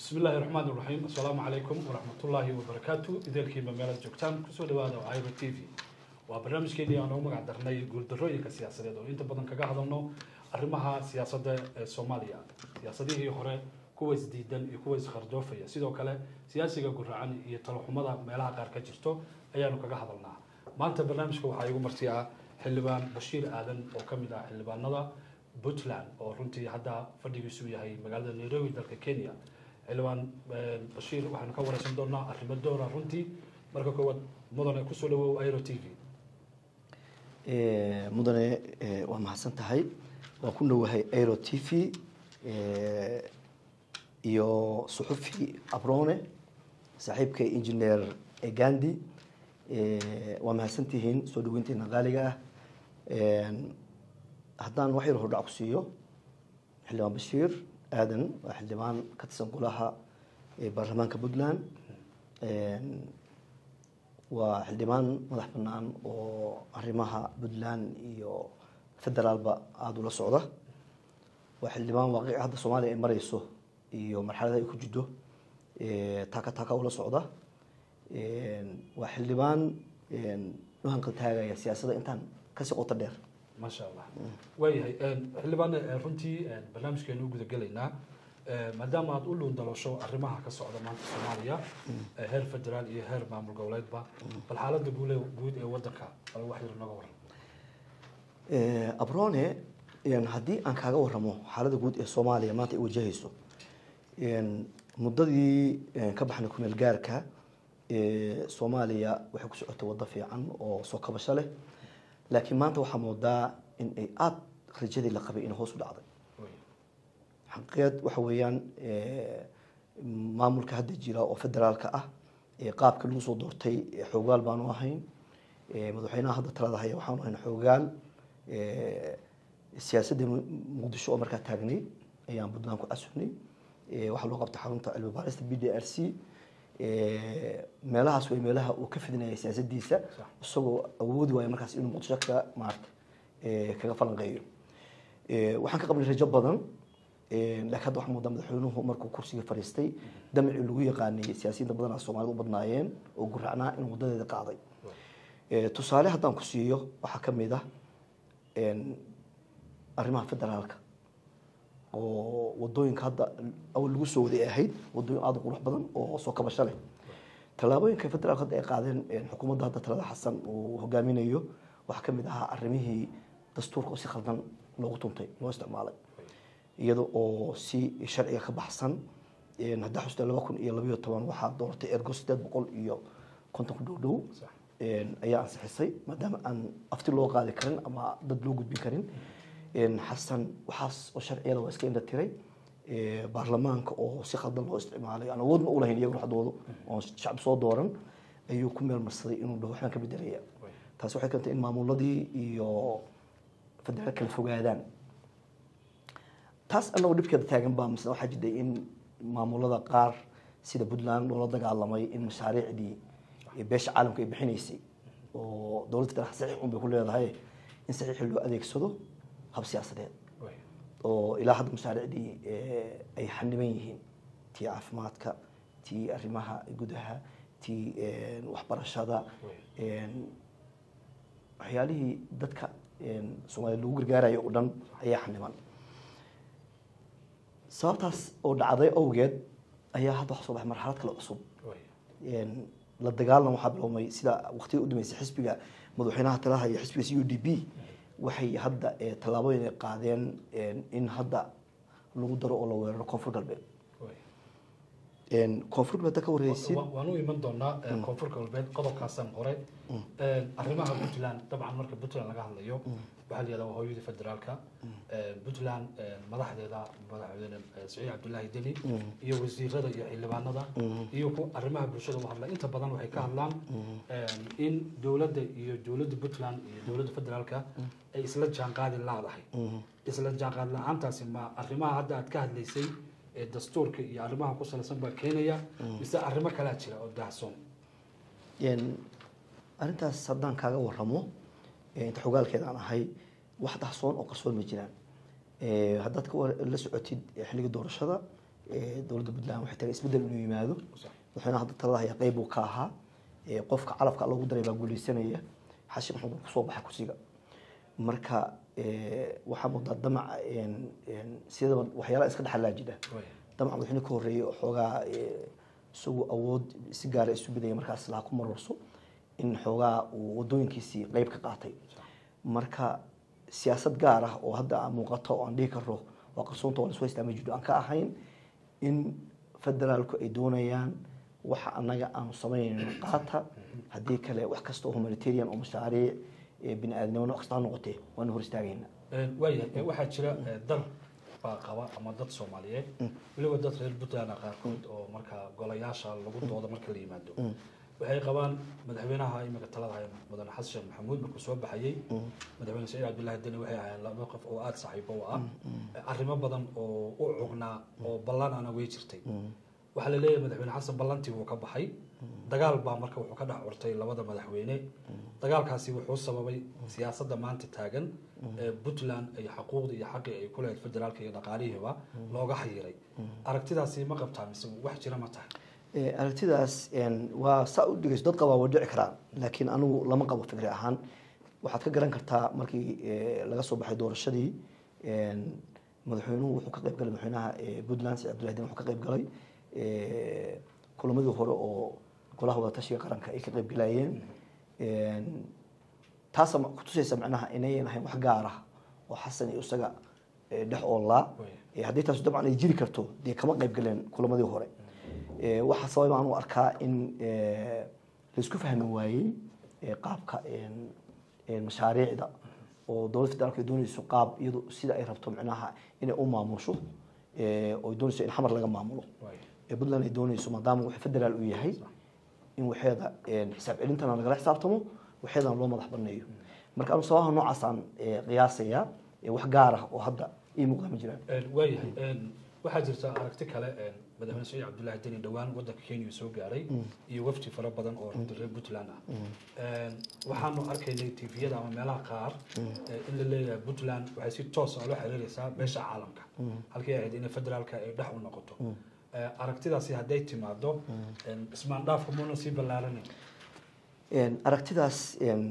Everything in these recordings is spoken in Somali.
بسم الله الرحمن الرحيم السلام عليكم ورحمة الله وبركاته إذا كيما ميلاد جوجتان كسو دوادا عايرو تي في وبرنامج كيني أنا ومقع درناي قول دروي كسياسة دو إنت بدن كجا هذا arrimaha siyaasadda Soomaaliya siyaasadihii hore kuwa isdiidan iyo kuwa isqardoofaya sidoo kale siyaasiga gurracan iyo talaxumada meelaha qaar ka jirto ayaanu kaga hadalnaa maanta barnaamijka waxa igu martiyaa xildhibaan Bashiir Aadan oo kamid ah xildhibaanada Puntland oo runtii hadda fadhigiisu yahay magaalada Nairobi dalka Kenya xildhibaan Bashiir waxaan ka waraysan doonaa arrimo door ah runtii marka koowaad mudane ku soo dhawow Airo TV mudane waa mahadsan tahay وكنا وهي ايرو تي في يو صحفي ابرونه صاحبك انجينير غاندي وما سنتين سو دوينتنا غاليه هدان waxay hor dhac ku siiyo xildhibaan Bashiir Aadan waa xildhibaan ka tirsan golaha baarlamaanka Puntland waa xildhibaan madax bannaan oo arrimaha Puntland iyo federaal ba aad ula socda waa xildhibaan waaqic hadda Soomaaliya ay marayso iyo marxaladda ay ku jiddo taka ula socda waa xildhibaan waxaan ka taagaya siyaasadda intaan ka sii qoto dheer ما شاء الله وياي xildhibaan runtii barnaamijkeenu u guda galaynaa maadaama aad u luundalasho arrimaha ka socda maanta Soomaaliya heer federaal iyo heer maamul goboleedba bal xaaladda guud ee wadanka bal wax yar naga waran abrone haddii aan kaaga waramo xaaladda guud ee Soomaaliya maanta ay wajahayso muddadii ka baxnay ku meel gaarka Soomaaliya waxay ku socotay waddo fiican oo soo kabasho leh laakiin maanta waxaa moodaa in ay aad rajadii la qabay in hoos u dhacday xaqiiqad waxa weeyaan maamulka hadda jira oo federaalka ah qaabka lagu soo doortay xoogaal baanu ahayn madaxweynaha hadda talada haya waxaanu ahayn xoogaal siyaasadda muqdisho oo markaa taagnay ayaan Puntland ku casuunay waxa loo qabtay xarunta cilmi baarista BDRC meelahaas way meelaha uu ka fidinayay siyaasaddiisa isagoo awoodi waaya markaas inuu muqdisho ka maartay kaga falanqeeyo waxaan ka qabnay rajo badan laakiin hadda waxaa moodaa madaxweynuhu markuu kursiga fariistay damcii lagu yaqaanay siyaasiyiinta badan oo Soomaalidu u badnaayeen oo gurracnaa in wadadeeda qaaday tusaale haddaan ku siiyo waxaa ka mid ah arrimaha federaalka oo wadooyinka hadda awal lagu soo waday ahayd wadooyin aad u qurux badan oo soo kabasho leh talaabooyinka federaalka hadda ay qaadeen xukuumadda hadda talada Xasan uu hogaaminayo waxa ka mid ah arrimihii dastuurka oo si khaldan loogu tuntay loo isticmaalay iyada oo si sharciga ka baxsan hadda xusta 2012 waxaa doortay ergo 850 ku dhow ayaa ansixisay maadaama aan afti loo qaadi karin ama dad loo gudbin karin Xasan waxaas oo sharciyada waa iska inta tiray baarlamaanka oo si khaldan loo isticmaalay aan awood ma u lahayn iyagu waxdoodu oo shacab soo dooran ayuu ku meel marsaday inuu dhaw waxaan ka bedelaya taas waxay keentay in maamuladii iyo federaalka kala fogaadaan taas anagoo dhibkeeda taagan baa misna waxaa jiray in maamulada qaar sida Puntland loola dagaalamay in mashaariicdii beesha caalamka ay bixinaysay oo dawladda kale saxiix un bay ku leedahay in saxiix loo adeegsado hab siyaasadeed oo ilaa hadda mashaariicdii ay xaniban yihiin tii caafimaadka tii arrimaha gudaha tii waxbarashada waxyaalihii dadka Soomaaliya lagu gargaarayo oo dhan ayaa xaniban sababtaas oo dhacday awgeed ayaa hadda wax soo baxay marxalad kale cusub la dagaalan waxa bilowmay sida waqtiga u dhameysay xisbiga madaxweynaha talaha iyo xisbiga UDP waxay hadda talaabooyin ay qaadeen in hadda lagu daro oo la weeraro koonfur galbeed koonfur galbeed ka wareysid waanu iman doonaa koonfur galbeed qodobkaasan hore arrimaha Puntland dabcan marka Puntland laga hadlayo waxa la yiraahdaa hooyada federaalka Puntland madaxdeeda madaxweyne Saciid Cabdullaahi Deni iyo wasiirada iyo xildhibaanada iyo ku arrimaha bulshada waxa la inta badan waxay ka hadlaan in dawladda Puntland iyo dawladda federaalka ay isla jaan qaadi laadahay isla jaan qaad la'aantaasi ma arrimaha hadda aad ka hadlaysay dastuurka iyo arrimaha ku saleysan baa keenaya mise arrimo kala jira oo daahsoon arrintaas haddaan kaaga waramo inta xogaalkeeda aan ahay wax daahsoon oo qarsoon ma jiraan haddaad la socotid xilliga doorashada dowladda Puntland waxay tahay isbedel inuu yimaado waxaana hadda talada haya qayb uu ka ahaa qofka calafka loogu daray baa guuleysanaya xashin wuxuu ku soo baxay kursiga marka waxa muuqda damac sida waxyaalaha iska dhaxal laajida damac wuxuu ka horeeyay xoogaa sugu awood si gaar ah isu bidaya markaas la ku marorso in xoogaa uu wadooyinkiisii qayb ka qaatay marka siyaasad gaar ah oo hadda muuqato oo aan dhihi karo waa qarsoonta oo isweysta ma jiro aan ka ahayn in federaalku ay doonayaan waxa anaga aan sameeyno qaata hadii kale wax kasta oo humanitarian oo mashaariic bini'aadnimo wax kasta noqotay waan hor istaagayna waxa jira dal qaba ama dad Soomaaliyeed waliba dad reer Puntland qaarkood oo marka golayaasha lagu doodo marka la yimaado waxay qabaan madaxweynaha imika talada haya mudane xasan maxamuud markuu soo baxayay madaxweyne Saciid Cabdullaahi Deni waxay ahaayeen laba qof oo aad saaxiibo u ah arrimo badan oo u cugnaa oo ballan ana way jirtay waxa la leeyahay madaxweyne xasan ballantii uu ka baxay dagaal baa marka wuxuu ka dhax urtay labada madaxweyne dagaalkaasi wuxuu sababay siyaasadda maanta taagan Puntland ay xuquuqda iyo xaqi ay ku leedahay federaalka iyo dhaqaalihiiba looga xayiray aragtidaasi ma qabtaa mise wax jira ma tahay aragtidaas waa saa u dhigayso dad qaba waa dhici karaan laakiin anigu lama qabo fikri ahaan waxaad ka garan kartaa markii laga soo baxay doorashadii madaxweynuhu wuxuu ka qayb galay madaxweynaha Puntland Saciid Cabdullaahi Deni wuxuu ka qayb galay kulamadii hore oo golaha wada tashiga qaranka ay ka qayb galayeen taas ma ku tusaysa macnaha inay ahayn wax gaar ah oo xasan iyo isaga dhex oola hadii taas dabcan ay jiri karto dee kama qayb galeen kulamadii hore waxa sabab aan u arkaa in la isku fahmi waayay qaabka mashaariicda oo dowladda federaalka doonayso qaab iyadu sida ay rabto macnaha inay u maamusho oo doonayso in xamar laga maamulo Puntland ay doonayso maadaama wax federaal u yahay in waxeeda xisaab celintana laga xisaabtamo waxeedana loo madax baneeyo marka aan sabaha noocaas aan qiyaasaya wax gaar ah oo hadda ii muuqda ma jiraan waxaa jirta aragti kale madaxweyne Saciid Cabdullaahi Deni dhawaan wadanka Kenya soo gaaray iyo wafdi fara badan oo reer Puntland ah waxaanu arkaynay TV-yada ama meelaha qaar in la leeyahay Puntland waxay si toos ah loo xiriiraysaa beesha caalamka halkii ay ahayd in federaalka ay dhex u noqoto aragtidaasi hadday timaado ismaan dhaafku ma sii ballaaranay aragtidaas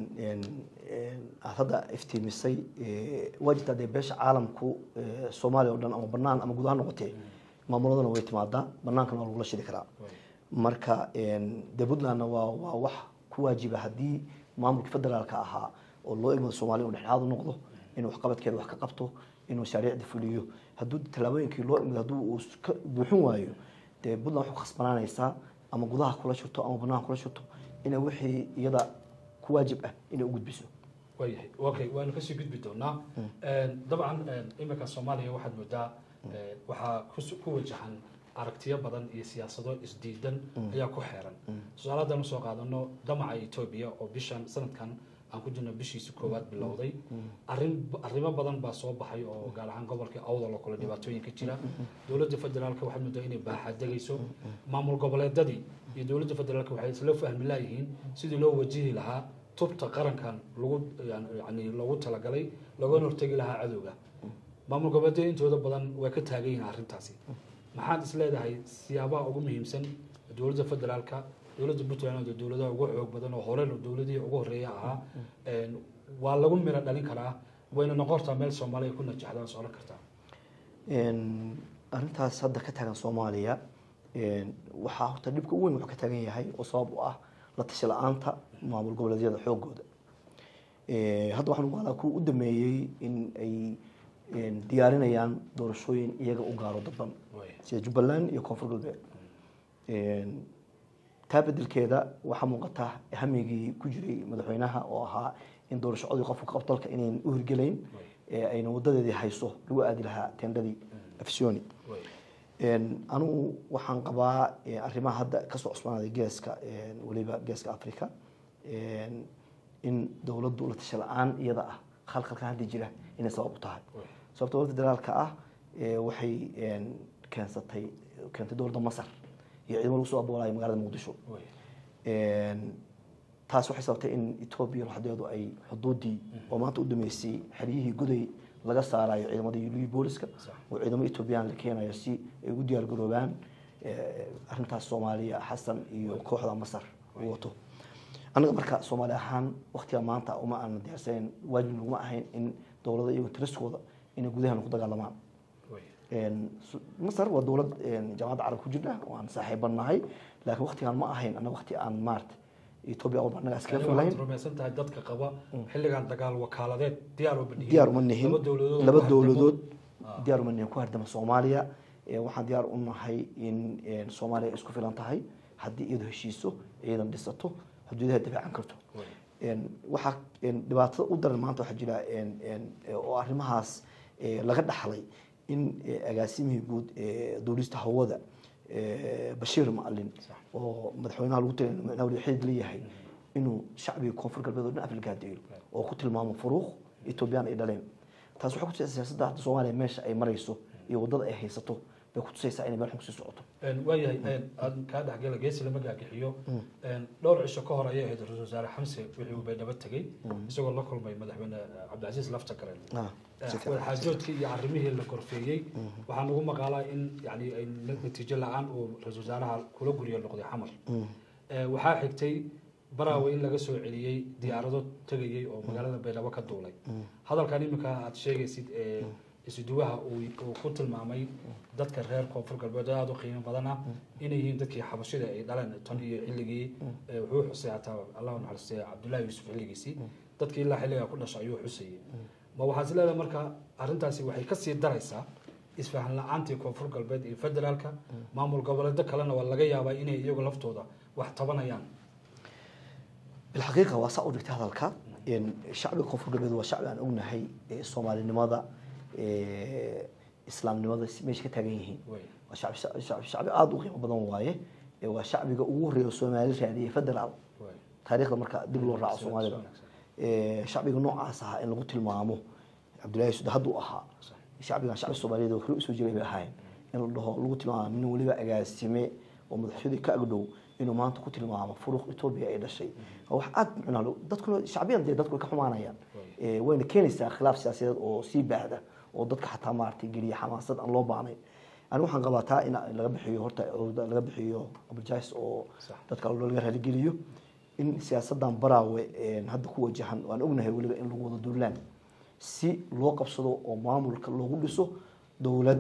hadda iftiimisay wajida de beesha caalamku Soomaaliya oo dhan ama banaan ama gudaha noqotay maamuladana way timaadaa banaankana waa lagu shiri karaa marka de Puntland waa wax ku waajiba hadii maamulka federaalka ahaa oo loo imado Soomaaliya oo dhexaad u noqdo inuu wax qabadkeeda wax ka qabto inuu shariicda fuliyo haduu talaabooyinkii loo imado haduu uu buuxin waayo de Puntland wuxuu khasbanaanaysaa ama gudaha kula shirto ama banaanka kula shirto inay wixii iyada ku waajib ah inay u gudbiso wayahay okay waan ka sii gudbi doonaa dabcan imika Soomaaliya waxaad moodaa waxa ku wajahan aragtiyo badan iyo siyaasado isdiidan ayaa ku xeeran su'aaladan soo qaadano damaca Ethiopia oo bishan sanadkan aan ku jirno bishiisa koowaad bilowday arrimo badan baa soo baxay oo gaar ahaan gobolka Awdal oo kala dhibaatooyin ka jira dowladda federaalka waxay muddo inay baaxad degayso maamul goboleedadii iyo dowladda federaalka waxay isla fahmi laayihiin sidii loo wajihi lahaa tubta qarankan lagu yani loogu talagalay looga hortagi lahaa cadowga maamul goboleedada intooda badan way ka taagan yihiin arrintaasi maxaad is leedahay siyaabaha ugu muhiimsan dowladda federaalka dowladda Puntland oo dowladaha ugu xoog badan oo hore dowladii ugu horeeyay ahaa waa lagu mira dhalin karaa wayna noqortaa meel Soomaaliya ku najaxdaan soo kartaa arrintaas hadda ka taagan Soomaaliya waxa horta dhibka ugu weyn wuxuu ka taagan yahay oo sabab u ah la tashi la'aanta maamul goboleedyada xoogooda hadda waxaan wada ku u dameeyay in ay diyaarinayaan doorashooyin iyaga u gaaro dadban sida Jubbaland iyo Koonfur Galbeed taabadilkeeda waxa muuqata hamigii ku jiray madaxweynaha oo ahaa in doorashadii qofka qabtalka inay u hirgaleyn ayna wadadeedii hayso lagu aadi lahaa tendadii afsioni anu waxaan qabaa arrimaha hadda ka soo cusbaaday geeska waliba geeska Afrika in dawladdu la tashi la'aan iyada ah khalkhalka hadda jira inay sabab u tahay sababtoo dowladda federaalka ah waxay keentay dowladda Masar iyo ciidamada soo abuuray magaalada Muqdisho taas waxay sababtay in Ethiopia waxdeedu ay xuduudii oo maanta u dhameysay xiriyihii guday laga saarayo ciidamada iyo booliska oo ciidamo Ethiopian la keenayo si ay ugu diyaar garoobaan arrintaas Soomaaliya xasan iyo kooxda Masar wato anaga marka Soomaali ahaan waqtiga maanta uma aan diyaarsan waajib uma ahayn in dawladda iyo tiriskooda inay gudaha ku dagaalamaan Masar waa dawlad jaamacadda Carab ku jirta oo aan saaxiibanahay laakiin waqtigan ma ahayn anaga waqti aan maarta Ethiopia oo barnaamij iska filayn rumaysantahay dadka qaba xilligan dagaal wakaaladeed diyaar uma nihin laba dawladood diyaar uma nihin ku hardama Soomaaliya waxaan diyaar u nahay in Soomaaliya isku filan tahay haddii iyadu heshiiso ciidan dhisato xuduudaha difaacan karto waxa dhibaatada u daran maanta waxa jira oo arrimahaas laga dhaxlay in agaasimihii guud duulista hawada Bashir Maalin oo madaxweynaha lagu tilmaamay xid leeyahay inuu shacbiga koonfur galbeed oo dhan Afrika deeyo oo ku tilmaamo furuuq Ethiopian ay dhaleen taas waxa ku tusaysaa siyaasadda Soomaaliya meesha ay marayso iyo wadada ay haysato bay ku tusaysaa inay meel xun sii socoto waayahay aan ka dhaxgal geesi lama gaagixiyo dhowr cisho ka hor ayay ahayd Ra'iisul Wasaare Xamse wuxuu bay daba tagay isagoo la kulmay madaxweyne Cabdilaaziz Laftagareen xaajoodkii iyo arrimihii la korfeeyay waxaan ugu maqaalaa in yani ay natiijo la'aan oo Ra'iisul Wasaaraha kula guriyo noqday xamal waxaa xigtay baraawe in laga soo celiyay diyaarado tagayay oo magaalada Beelawa ka duulay hadalkan imika aad sheegaysid isuduwaha uu ku tilmaamay dadka reer koonfur galbeed aad u qiimo badan inay yihiin dadkii xabashida ay dhaleen tan iyo xilligii wuxuu xusay ataa Allahu naxariistay Cabdullaahi Yuusuf xilligiisii dadkii ilaa xilliga ku dhashay ayuu xusayay ma waxaad leedahay marka arrintaasi waxay ka sii daraysaa isfahan la'aantii koonfur galbeed iyo federaalka maamul goboleedka kalena waa laga yaabaa inay iyagu laftooda wax tabanayaan بالحقيقة وصعود هذا إن شعب الكفر قبل وشعب أن أقولنا هي الصومالي لماذا إسلام لماذا مش كتاجيه وشعب شعب عادو قيمة بدن وايه وشعب جوهري الصومالي يعني فدرال تاريخ المركز دبلو الرع الصومالي شعب نوع عصا إن قلت المامو عبد الله يسود هدو أها شعب الصومالي ده كل سوجي بهاي إن الله قلت المام منه ولي بقى جاسمة ومدحشدي كأجدو إنه ما أنت قلت المام فروق إثيوبيا إلى شيء هو حد معنا له دتكل شعبيا دتكل كحمانا يعني وين كان خلاف سياسي أو سيب هذا ودتك حتى مارتي جري حماسة الله بعني أنا وحن قبلتها إن اللي بحيو هرتا اللي بحيو أبو جايس أو دتك الله اللي هذي جريو إن سياسة دام براوي إن هذا هو جهان وأنا أقول هي ولا إن لو دولان سي لوقف صدو أو معمول كله جلسه دولة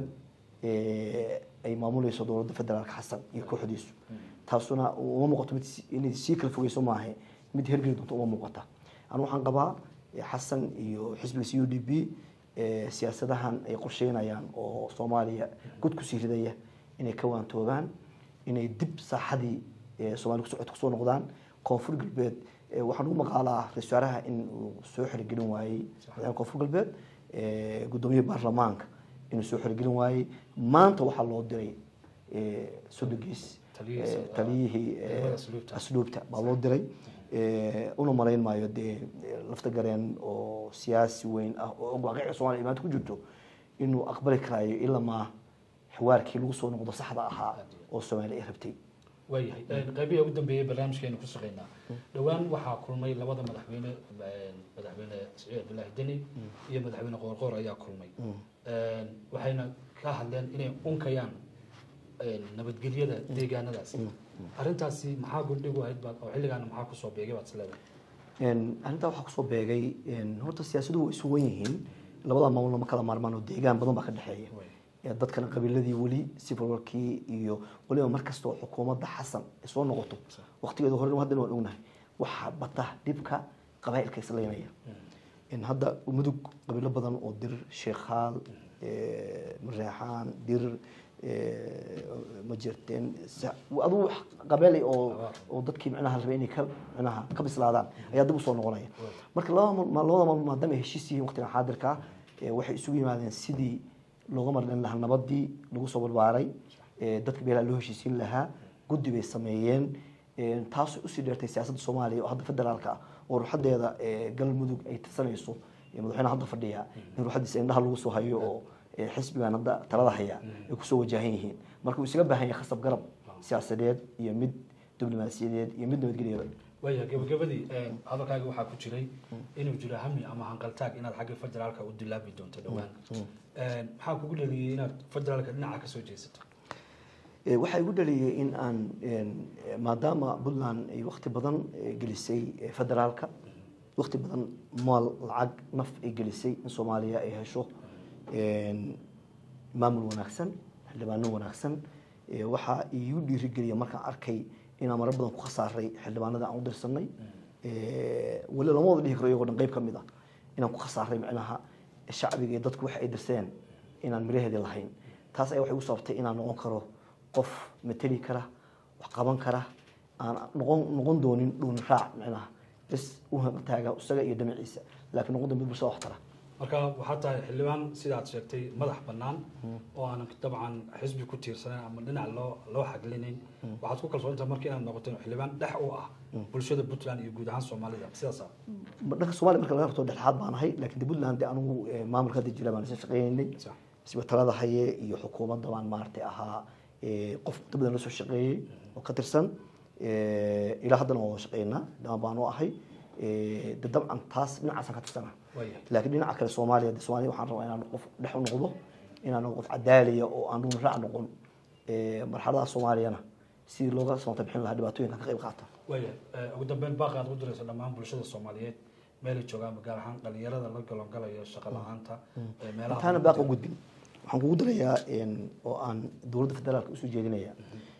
أي معمول يصدر دولة فدرال حسن يكون حديثه taasuna uma muuqato inay si kala fogeyso maahay mid hergeli doonto uma muuqata aan waxaan qabaa xasan iyo xisbiga UDP siyaasadahan ay qorsheynayaan oo Soomaaliya gud ku sii ridaya inay ka waantoobaan inay dib saaxadii Soomaaliya ku soo noqdaan koonfur galbeed waxaan ugu maqaalaa Ra'iisul Wasaaraha in uu soo xirigelin waayay koonfur galbeed gudoomiyaha baarlamaanka inuu soo xirigelin waayay maanta waxa loo diray sodogis taliyihii asluubta baa loo diray una malayn maayo dee Laftagareen oo siyaasi weyn ah oo waaqica Soomaaliya maanta ku jirto inuu aqbali karayo ilaa ma xawaarkii lagu soo noqdo saxda ahaa oo Soomaaliya rabtay waayahay qaybiga ugu dambeeyay barnaamijkeena ku shaqeynaa dhawaan waxaa kulmay labada madaxweyne Saciid Abdullaahi Deni iyo madaxweyne Qoorqoor ayaa kulmay waxayna ka hadleen inay unkayaan nabadgelyada deegaanadaas arintaasi maxaa guddigu ahayd baad oo xilligan maxaa ku soo beegay baad isleedahay arinta waxa ku soo beegay horta siyaasadu way isu weyn yihiin labada maamul ma kala maarmaan oo deegaan badan baa ka dhaxeeya dadkana qabiiladii wali sifarkii iyo waliba markasta oo xukuumadda xasan soo noqoto waqtigeeda hore hadda waan ognahay waxa bata dhibka qabaa'ilka islaynaya in hadda mudug qabiilo badan oo dir sheekhaal mareexaan dir ma jirteen aduu qabeelay oo dadkii macnaha rabay inay ka bislaadaan ayaa dib u soo noqonaya marka labada maadaama ay heshiis yihiin waqtigan xaadirka waxay isugu yimaadeen sidii looga marlin lahaa nabadii lagu soo barbaaray dadka beelaha loo heshiisiin lahaa guddi bay sameeyeen taasoo usii dheertay siyaasadda Soomaaliya oo hadda federaalka ah oo ruuxadeeda galmudug ay tirsanayso madaxweynaha hadda fadhiya in ruuxadiisa indhaha lagu soo hayo oo xisbigan hadda talada haya ay ku soo wajahan yihiin marka uu isaga baahan yahay khasab garab siyaasadeed iyo mid diblomaasiyadeed iyo mid nabadgelyo waya gabagabadii hadalkaaga waxaa ku jiray inuu jiro hami ama hanqaltaag inaad xagga federaalka u dilaabi doonto dhowaan maxaa kugu dhaliyay inaad federaalka dhinaca ka soo jeesato waxaa igu dhaliyay in aan maadaama Puntland ay waqti badan gelisay federaalka waqti badan maal lacag naf ay gelisay in Soomaaliya ay hesho maamul wanaagsan xildhibaano wanaagsan waxa igu dhiirigeliyay markaan arkay inaan marar badan ku khasaaray xildhibaanada aan u dirsanay wali lama wada dhihi karo iyagoo dhan qayb ka mid ah inaan ku khasaaray macnaha shacbiga iyo dadku waxa ay dirseen inaan miraheedii lahayn taas ay waxay u sababtay inaan noqon karo qof matali kara wax qaban kara aan noqon doonin dhuun raac macnaha bas u taaga isaga iyo dhinaciisa laakiin noqon doon mid bulshada wax tara marka waxaa tahay xildhibaan sidaad sheegtay madax bannaan oo aan dabcan xisbi ku tiirsanan ama dhinac loo xaglinayn waxaad ku kalsoontahay markii inaad noqoto xildhibaan dhex u ah bulshada Puntland iyo guud ahaan Soomaalida sidaas ah dhanka Soomaaliya marka laga qabto dhexaad baan ahay laakiin Puntland anigu maamulka jira baan isla shaqeynay isbitaalada haye iyo xukuumadda baan maartay ahaa qof badan la soo shaqeeyay oo ka tirsan ilaa haddana oo shaqeynaa dama baan u ahay dabcan taas dhinacaas ka tirsanaa laakiin dhinaca kale Soomaaliya waxaan rabaa inaan qof dhex u noqdo inaan qof cadaaliya oo aan dhuun raac noqon marxalada Soomaaliyana si looga soo tabixin lahaa dhibaatooyinka ka qayb qaata ugu dambeyn baaqi aad u dirayso dhammaan bulshada Soomaaliyeed meel joogaan gaar ahaan dhalinyarada la galangalayo shaqo la'aanta meelaha taana baaqi u gudbin waxaan kugu darayaa oo aan dowladda federaalka u soo jeedinayaa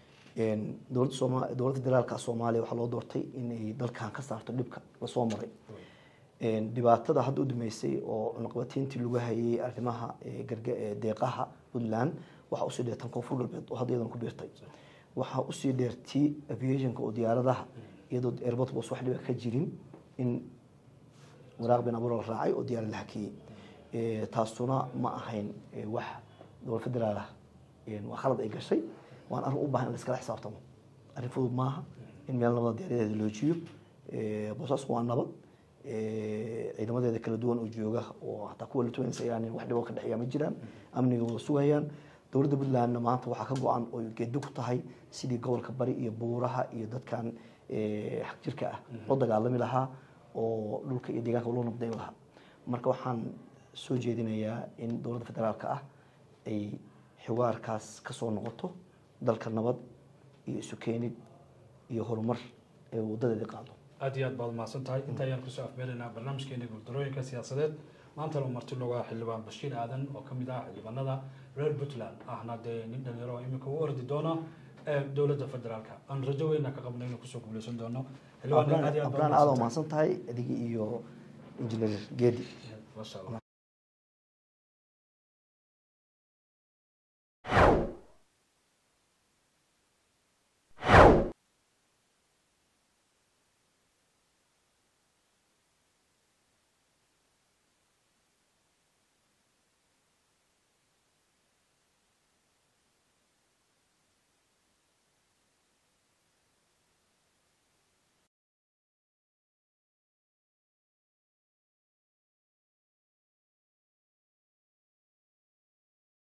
dowladda federaalka Soomaaliya waxa loo doortay inay dalkan ka saarto dhibka la soo maray dhibaatada hadda u dhimaysay oo cunaqabatayntii lagu hayay arrimaha deeqaha Puntland waxa u sii dheertan koonfur galbeed oo hadda iyadan ku biirtay waxa u sii dheertii aviationka oo diyaaradaha iyadoo airport bus wax dhiba ka jirin in waraaq been abuur la raacay oo diyaarad la hakiyay taasuna ma ahayn wax dowladda federaal ah waa khalad ay gashay waan arrin u baahan in la iskala xisaabtamo arrin fudud maaha in meel nabad diyaaradeeda loo jiyo boosasku waa nabad ciidamadeeda kala duwan oo jooga oo hataa kuwa la tuwanayaan wax dhibo ka dhaxeeya ma jiraan amniga wada sugayaan dowladda Puntland maanta waxa ka go'an oo geedo ku tahay sidii gobolka bari iyo buuraha iyo dadkan xaq jirka ah oo dagaalami lahaa oo dhulka iyo deegaanka loo nabdayn lahaa marka waxaan soo jeedinayaa in dowladda federaalka ah ay xiwaarkaas ka soo noqoto dalka nabad iyo isu keenid iyo horumar ee wadadeeda qaado aad iyo aad baad mahadsan tahay inta ayaan kusoo afmeelaynaa barnaamijkeena guuldarooyinka siyaasadeed maanta la marti looga xildhibaan Bashiir Aadan oo ka mid ah xildhibaanada reer Puntland ahna dee nin dhalinyaro oo imika u ordi doona dowladda federaalka aan rajo weyn ka qabno inuu kusoo guuleysan doono xildhibaan aad iyo aad mahadsan tahay adiga iyo injineer Geedi masha Allah